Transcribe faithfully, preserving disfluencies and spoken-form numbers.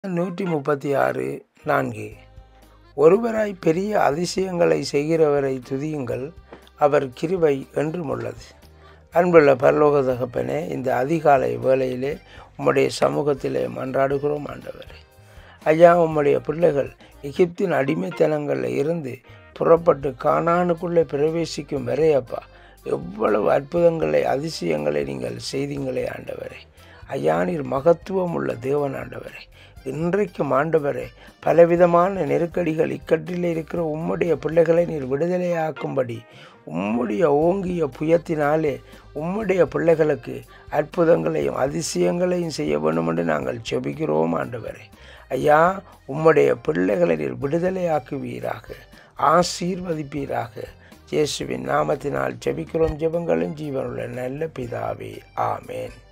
நூற்றி முப்பத்தி ஆறு நான்கு. ஒருவராய் பெரிய அதிசயங்களை செய்கிறவரை துதியுங்கள், அவர் கிருபை என்றும் உள்ளது. அன்புள்ள பரலோக தகப்பனே, இந்த அதிகாலை வேளையிலே உம்முடைய சமூகத்திலே மன்றாடுகிறோம் ஆண்டவரே. ஐயா, உம்முடைய பிள்ளைகள் எகிப்தின் அடிமைத்தனங்களில் இருந்து புறப்பட்டு கானானுக்குள்ளே பிரவேசிக்கும் வரையப்பா, எவ்வளவு அற்புதங்களை அதிசயங்களை நீங்கள் செய்தீங்களே ஆண்டவரே. ஐயா, நீர் மகத்துவம் உள்ள தேவன் ஆண்டவரே. இன்றைக்கும் ஆண்டவரே, பலவிதமான நெருக்கடிகள் இக்கட்டில் இருக்கிற உம்முடைய பிள்ளைகளை நீர் விடுதலையாக்கும்படி உம்முடைய ஓங்கிய புயத்தினாலே உம்முடைய பிள்ளைகளுக்கு அற்புதங்களையும் அதிசயங்களையும் செய்ய வேண்டும் என்று நாங்கள் ஜெபிக்கிறோம் ஆண்டவரே. ஐயா, உம்முடைய பிள்ளைகளை நீர் விடுதலையாக்குவீராக, ஆசீர்வதிப்பீராக. இயேசுவின் நாமத்தினால் ஜெபிக்கிறோம். ஜெபங்களும் ஜீவனுள்ள நல்ல பிதாவே, ஆமேன்.